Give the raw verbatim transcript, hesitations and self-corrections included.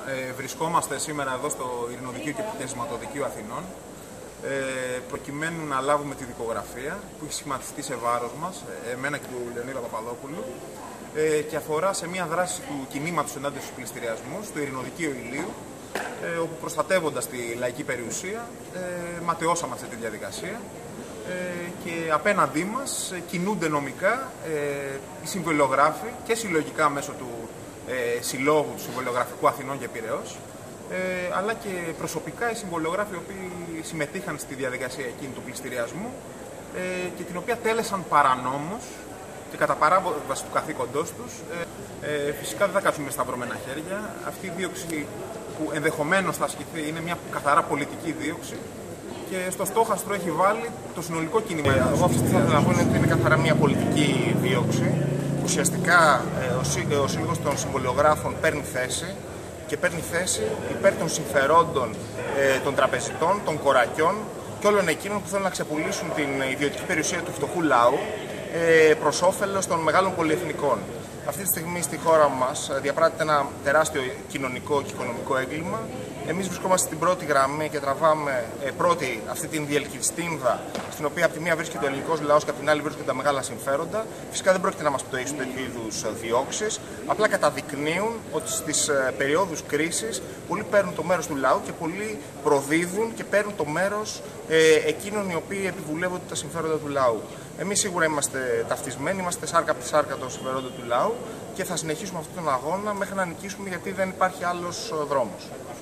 ε, βρισκόμαστε σήμερα εδώ στο Ειρηνοδικείο και Σηματοδικείο Αθηνών ε, προκειμένου να λάβουμε τη δικογραφία που έχει σχηματιστεί σε βάρος μας, εμένα και του Λεωνίδα Παπαδόπουλου, ε, και αφορά σε μια δράση του κινήματος ενάντια στους πληστηριασμούς στο Ειρηνοδικείο Ηλίου, ε, όπου προστατεύοντας τη λαϊκή περιουσία ε, ματαιώσαμε αυτή τη διαδικασία. Ε, και απέναντί μας ε, κινούνται νομικά ε, οι συμβολιογράφοι και συλλογικά μέσω του ε, Συλλόγου του Συμβολιογραφικού Αθηνών και Πειραιώς, ε, αλλά και προσωπικά οι συμβολιογράφοι οι οποίοι συμμετείχαν στη διαδικασία εκείνη του πληστηριασμού ε, και την οποία τέλεσαν παρανόμως και κατά παράβαση του καθήκοντός τους. Ε, ε, φυσικά δεν θα κάτσουμε με σταυρωμένα χέρια. Αυτή η δίωξη που ενδεχομένως θα ασκηθεί είναι μια καθαρά πολιτική δίωξη και στο στόχαστρο έχει βάλει το συνολικό κίνημα. Ε, εγώ αυτό που θα ήθελα να πω είναι ότι είναι καθαρά μια πολιτική δίωξη. Ουσιαστικά ε, ο, σύ, ε, ο Σύλλογος των Συμβολιογράφων παίρνει θέση και παίρνει θέση υπέρ των συμφερόντων ε, των τραπεζιτών, των κορακιών και όλων εκείνων που θέλουν να ξεπουλήσουν την ιδιωτική περιουσία του φτωχού λαού ε, προς όφελος των μεγάλων πολυεθνικών. Αυτή τη στιγμή στη χώρα μας διαπράττεται ένα τεράστιο κοινωνικό και οικονομικό έγκλημα. Εμείς βρισκόμαστε στην πρώτη γραμμή και τραβάμε ε, πρώτη αυτή την διελκυστίνδα, στην οποία από τη μία βρίσκεται ο ελληνικός λαός και από την άλλη βρίσκονται τα μεγάλα συμφέροντα. Φυσικά δεν πρόκειται να μας πτωίσουν τέτοιου είδους διώξεις. Απλά καταδεικνύουν ότι στις ε, περιόδους κρίσης πολλοί παίρνουν το μέρος του λαού και πολλοί προδίδουν και παίρνουν το μέρος ε, εκείνων οι οποίοι επιβουλεύονται τα συμφέροντα του λαού. Εμείς σίγουρα είμαστε ταυτισμένοι, είμαστε σάρκα από τη σάρκα των συμφερόντων του λαού και θα συνεχίσουμε αυτόν τον αγώνα μέχρι να νικήσουμε, γιατί δεν υπάρχει άλλος δρόμος.